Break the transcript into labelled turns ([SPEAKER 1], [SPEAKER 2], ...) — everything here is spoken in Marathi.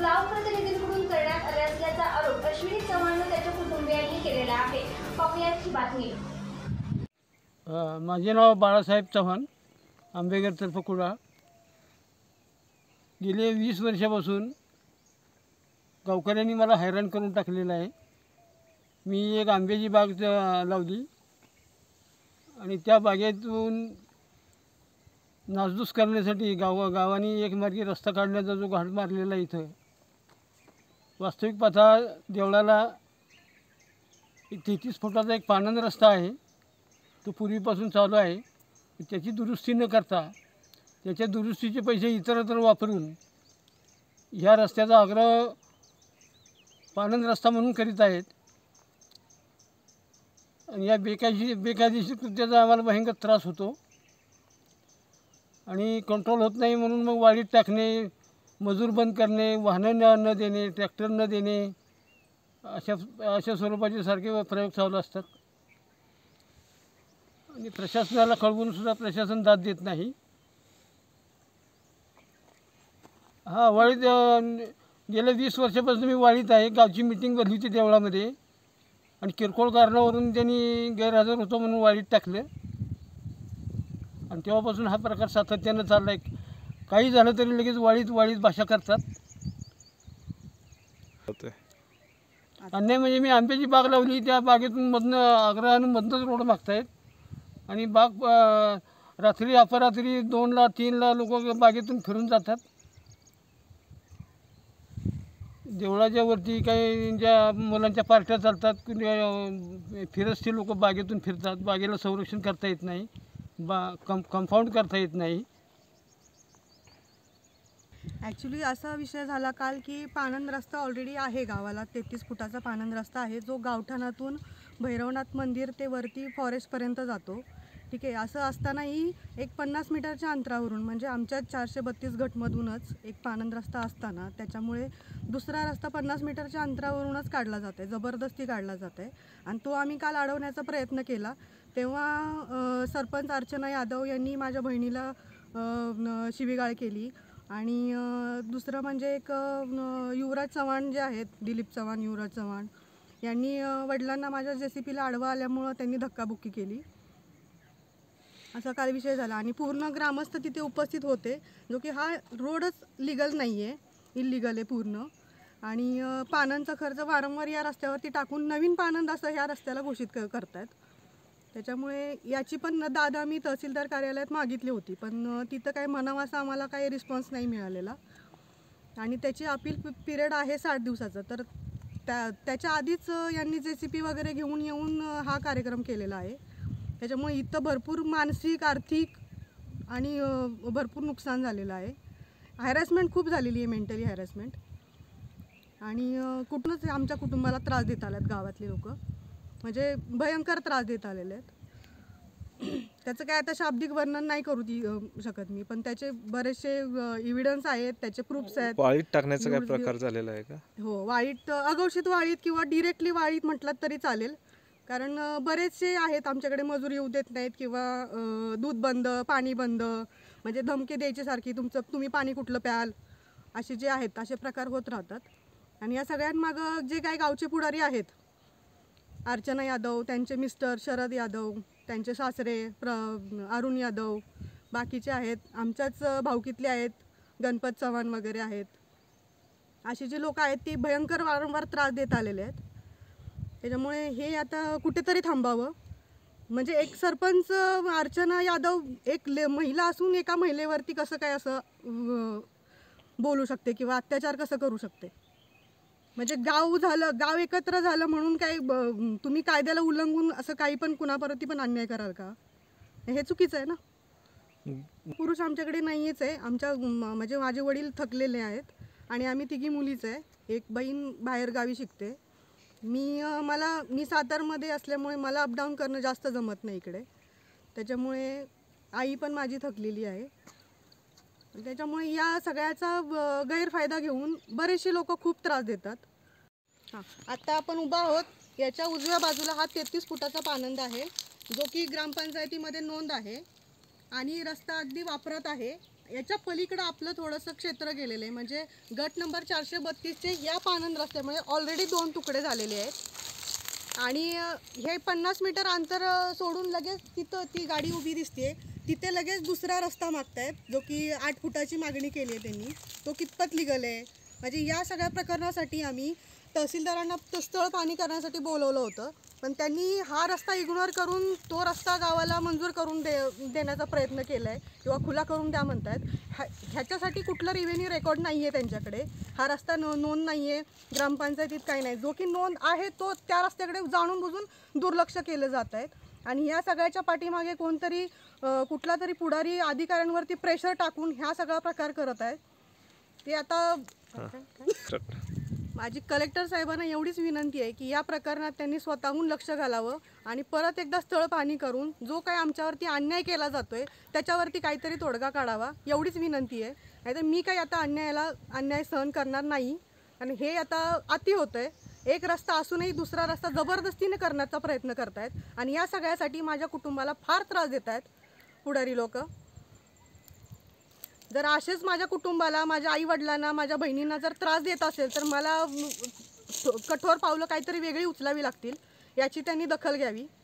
[SPEAKER 1] गाव प्रतिनिधींकडून करण्यात आले असल्याचा आरोप अश्विनी चव्हाण व त्याच्या कुटुंबियांनी केलेला आहे। पाहुयात ही बातमी।
[SPEAKER 2] माझे नाव बाळासाहेब चव्हाण, आंबेघर तर्फे गेले 20 वर्षापासून गावकऱ्यांनी मला हैराण करून टाकलेलं आहे। मी एक आंब्याची बाग लावली आणि त्या बागेतून नासधूस करण्यासाठी गावाने एक मार्गी रस्ता काढण्याचा जो घाट मारलेला इथं वास्तविक पाहता देवळाला 33 फुटाचा एक पानंद रस्ता आहे। तो पूर्वीपासून चालू आहे। त्याची दुरुस्ती न करता त्याच्या दुरुस्तीचे पैसे इतरत्र वापरून ह्या रस्त्याचा आग्रह पानंद रस्ता म्हणून करीत आहेत। आणि या बेकायदेशीर कृत्याचा आम्हाला भयंकर त्रास होतो आणि कंट्रोल होत नाही, म्हणून मग वाळीत टाकणे, मजूर बंद करणे, वाहनं न देणे, ट्रॅक्टर न देणे, अशा स्वरूपाचे सारखे प्रयोग चालू असतात। आणि प्रशासनाला कळवून सुद्धा प्रशासन दाद देत नाही। वाळीत गेल्या 20 वर्षापासून मी वाळीत आहे। गावची मीटिंग भरली होती देवळामध्ये आणि किरकोळ कारणावरून त्यांनी गैरहजर होतो म्हणून वाळीत टाकलं आणि तेव्हापासून हा प्रकार सातत्यानं चालला आहे। काही झालं तरी लगेच वाळीत भाषा करतात। अन्याय म्हणजे मी आंब्याची बाग लावली, त्या बागेतून आग्रहानं मधनंच रोड मागतायत आणि बाग रात्री अपरात्री 2ला 3ला लोक बागेतून फिरून जातात। देवळाच्या वरती काही ज्या मुलांच्या पार्ट्या चालतात, फिरस्ती लोक बागेतून फिरतात। बागेला संरक्षण करता येत नाही, कंपाऊंड करता येत नाही।
[SPEAKER 3] ॲक्च्युली असा विषय झाला काल की पानंद रस्ता ऑलरेडी आहे गावाला, 33 फुटाचा पानंद रस्ता आहे जो गावठाणातून भैरवनाथ मंदिर ते वरती फॉरेस्टपर्यंत जातो। ठीक आहे, असं असतानाही एक 50 मीटरच्या अंतरावरून म्हणजे आमच्या 432 गटमधूनच एक पानंद रस्ता असताना त्याच्यामुळे दुसरा रस्ता 50 मीटरच्या अंतरावरूनच काढला जात आहे, जबरदस्ती काढला जात आहे। आणि तो आम्ही काल अडवण्याचा प्रयत्न केला तेव्हा सरपंच अर्चना यादव यांनी माझ्या बहिणीला शिवीगाळ केली। आणि दुसरं म्हणजे एक युवराज चव्हाण जे आहेत, दिलीप चव्हाण, युवराज चव्हाण यांनी वडिलांना माझ्या JCPला आडवा आल्यामुळं त्यांनी धक्काबुक्की केली। असा काल विषय झाला आणि पूर्ण ग्रामस्थ तिथे उपस्थित होते, जो की हा रोडच लीगल नाही आहे, इल्लीगल आहे पूर्ण। आणि पानंदचा खर्च वारंवार या रस्त्यावरती टाकून नवीन पानंद असं ह्या रस्त्याला घोषित करतायत। त्याच्यामुळे याची पण दाद आम्ही तहसीलदार कार्यालयात मागितली होती, पण तिथं काय म्हणावं असं आम्हाला काही रिस्पॉन्स नाही मिळालेला। आणि त्याची अपील पिरियड आहे 60 दिवसाचं, तर त्याच्या आधीच यांनी JCP वगैरे घेऊन येऊन हा कार्यक्रम केलेला आहे। त्याच्यामुळे इथं भरपूर मानसिक, आर्थिक आणि भरपूर नुकसान झालेलं आहे। हॅरॅसमेंट खूप झालेली आहे, मेंटली हॅरॅसमेंट। आणि कुठूनच आमच्या कुटुंबाला त्रास देत आल्यात गावातले लोक, म्हणजे भयंकर त्रास देत आलेले आहेत। त्याचं काय आता शाब्दिक वर्णन नाही करू शकत मी, पण त्याचे बरेचसे एव्हिडन्स आहेत, त्याचे प्रूफ्स आहेत।
[SPEAKER 4] वाळीत टाकण्याचा काय प्रकार झालेला आहे का?
[SPEAKER 3] हो, वाळीत, अघोषित वाळीत किंवा डिरेक्टली वाळीत म्हटलं तरी चालेल, कारण बरेचसे आहेत आमच्याकडे मजूर येऊ देत नाहीत किंवा दूध बंद, पाणी बंद, म्हणजे धमकी द्यायची सारखी, तुम्ही पाणी कुठलं प्याल, असे जे आहेत असे प्रकार होत राहतात। आणि या सगळ्यांमागं जे काही गावचे पुढारी आहेत, अर्चना यादव, त्यांचे मिस्टर शरद यादव, त्यांचे सासरे अरुण यादव, बाकीचे आहेत, आमच्याच भाऊकीतले आहेत, गणपत चव्हाण वगैरे आहेत, असे जे लोक आहेत ती भयंकर वारंवार त्रास देत आलेले आहेत। त्याच्यामुळे हे आता कुठेतरी थांबावं। म्हणजे एक सरपंच अर्चना यादव एक महिला असून एका महिलेवरती कसं काय असं बोलू शकते किंवा अत्याचार कसं करू शकते? म्हणजे गाव एकत्र झालं म्हणून काय तुम्ही कायद्याला उल्लंघून असं काही पण कुणावरती पण अन्याय कराल का? हे चुकीचं आहे ना। पुरुष आमच्याकडे नाहीच आहे, म्हणजे माझे वडील थकलेले आहेत आणि आम्ही तिघी मुलीच आहे। एक बहीण बाहेर गावी शिकते। मी सातारमध्ये असल्यामुळे मला अपडाऊन करणं जास्त जमत नाही इकडे, त्याच्यामुळे आई पण माझी थकलेली आहे। त्याच्यामुळे या सगळ्याचा गैरफायदा घेऊन बरेचसे लोक खूप त्रास देतात। आता आपण उभा आहोत, याच्या उजव्या बाजूला हा 33 फुटाचा पानंद आहे, जो की ग्रामपंचायतीमध्ये नोंद आहे आणि रस्ता अगदी वापरात आहे। याच्या पलीकडं आपलं थोडंसं क्षेत्र गेलेलं आहे, म्हणजे गट नंबर 432चे या पानंद रस्त्यामध्ये ऑलरेडी 2 तुकडे झालेले आहेत आणि हे 50 मीटर अंतर सोडून लगेच तिथं ती गाडी उभी दिसते, तिथे लगेच दुसरा रस्ता मागतायत जो की 8 फुटाची मागणी केली आहे त्यांनी, तो कितपत लिगल आहे. म्हणजे या सगळ्या प्रकरणासाठी आम्ही तहसीलदारांना स्थळ पाहणी करण्यासाठी बोलवलं होतं, पण त्यांनी हा रस्ता इग्नोर करून तो रस्ता गावाला मंजूर करून देण्याचा प्रयत्न केला आहे किंवा खुला करून द्या म्हणतात. ह्याच्यासाठी कुठलं रेव्हेन्यू रेकॉर्ड नाही आहे त्यांच्याकडे, हा रस्ता नोंद नाही आहे ग्रामपंचायतीत, काही नाही. जो की नोंद आहे तो त्या रस्त्याकडे जाणून बुजून दुर्लक्ष केलं जात आहे आणि ह्या सगळ्याच्या पाठीमागे कोणतरी कुठला तरी पुढारी अधिकाऱ्यांवरती प्रेशर टाकून ह्या सगळा प्रकार करत आहेत. ते आता माझी कलेक्टर साहेबांना एवढीच विनंती आहे की या प्रकरणात त्यांनी स्वतःहून लक्ष घालावं आणि परत एकदा स्थळ पाहणी करून जो काही आमच्यावरती अन्याय केला जातोय त्याच्यावरती काहीतरी तोडगा काढावा, एवढीच विनंती आहे. नाहीतर मी काही आता अन्याय सहन करणार नाही. आणि हे आता अति होतंय, एक रस्ता असूनही दुसरा रस्ता जबरदस्तीने करण्याचा प्रयत्न करतायत आणि या सगळ्यासाठी माझ्या कुटुंबाला फार त्रास देत आहेत पुढारी लोक. जर असेच माझ्या कुटुंबाला, माझ्या आईवडिलांना, माझ्या बहिणींना जर त्रास देत असेल तर मला कठोर पावलं काहीतरी वेगळी उचलावी लागतील, याची त्यांनी दखल घ्यावी.